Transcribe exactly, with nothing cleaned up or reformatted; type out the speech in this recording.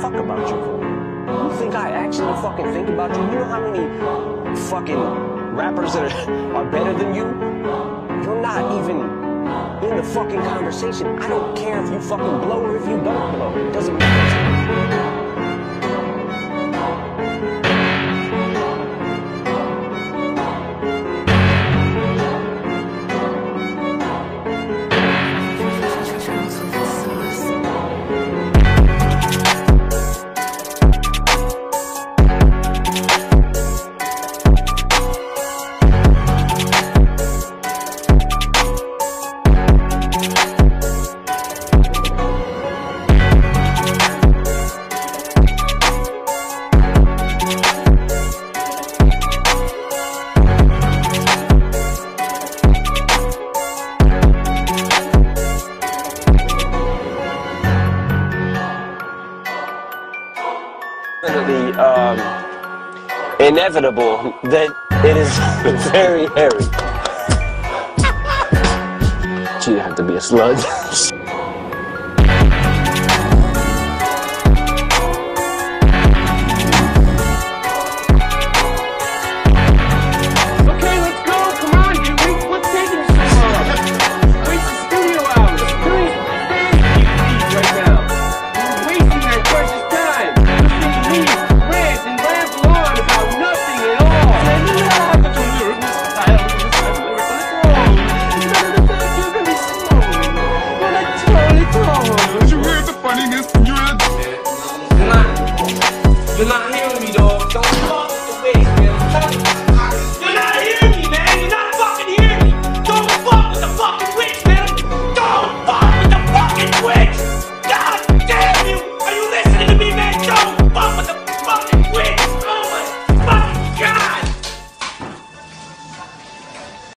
fuck about you. You think I actually fucking think about you? You know how many fucking rappers that are, are better than you? You're not even in the fucking conversation. I don't care if you fucking blow or if you don't blow. It doesn't matter. Um, inevitable that it is very hairy. She'd have to be a slug.